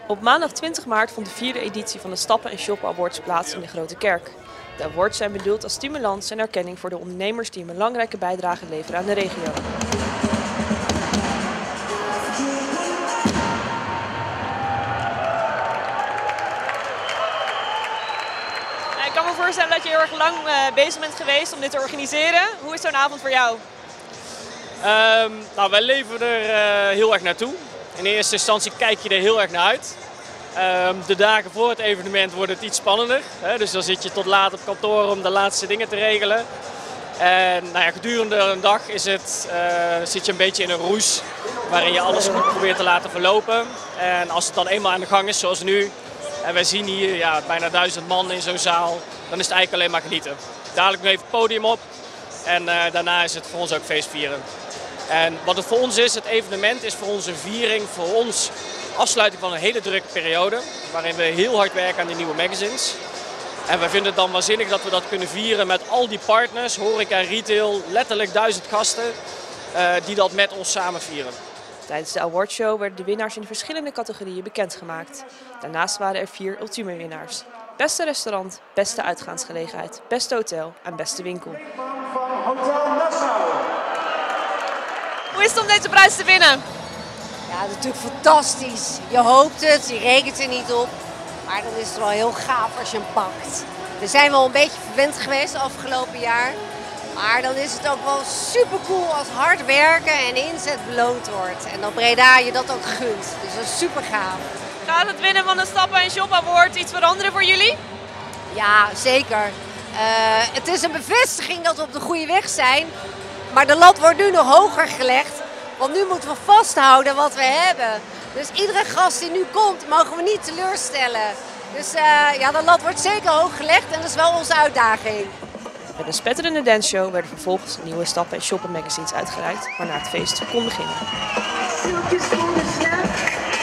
Op maandag 20 maart vond de vierde editie van de Stappen en Shoppen Awards plaats in de Grote Kerk. De awards zijn bedoeld als stimulans en erkenning voor de ondernemers die een belangrijke bijdrage leveren aan de regio. Ik kan me voorstellen dat je heel erg lang bezig bent geweest om dit te organiseren. Hoe is zo'n avond voor jou? Nou, wij leven er heel erg naartoe. In eerste instantie kijk je er heel erg naar uit. De dagen voor het evenement wordt het iets spannender. Dus dan zit je tot laat op kantoor om de laatste dingen te regelen. En nou ja, gedurende een dag zit je een beetje in een roes waarin je alles goed probeert te laten verlopen. En als het dan eenmaal aan de gang is, zoals nu, en wij zien hier bijna 1000 man in zo'n zaal, dan is het eigenlijk alleen maar genieten. Dadelijk nog even het podium op en daarna is het voor ons ook feestvieren. En wat het voor ons is, het evenement is voor ons een viering, voor ons afsluiting van een hele drukke periode, waarin we heel hard werken aan die nieuwe magazines. En we vinden het dan waanzinnig dat we dat kunnen vieren met al die partners, horeca, retail, letterlijk 1000 gasten die dat met ons samen vieren. Tijdens de awardshow werden de winnaars in verschillende categorieën bekendgemaakt. Daarnaast waren er 4 ultieme winnaars. Beste restaurant, beste uitgaansgelegenheid, beste hotel en beste winkel. Hoe is het om deze prijs te winnen? Ja, natuurlijk fantastisch. Je hoopt het, je rekent er niet op. Maar dan is het wel heel gaaf als je hem pakt. We zijn wel een beetje verwend geweest afgelopen jaar. Maar dan is het ook wel super cool als hard werken en inzet beloond wordt. En dat Breda je dat ook gunt. Dus dat is super gaaf. Gaat het winnen van de Stappen en Shop Award iets veranderen voor jullie? Ja, zeker. Het is een bevestiging dat we op de goede weg zijn. Maar de lat wordt nu nog hoger gelegd. Want nu moeten we vasthouden wat we hebben. Dus iedere gast die nu komt, mogen we niet teleurstellen. Dus ja, de lat wordt zeker hoog gelegd en dat is wel onze uitdaging. Met een spetterende danceshow werden vervolgens nieuwe Stappen en Shoppen magazines uitgereikt, waarna het feest kon beginnen.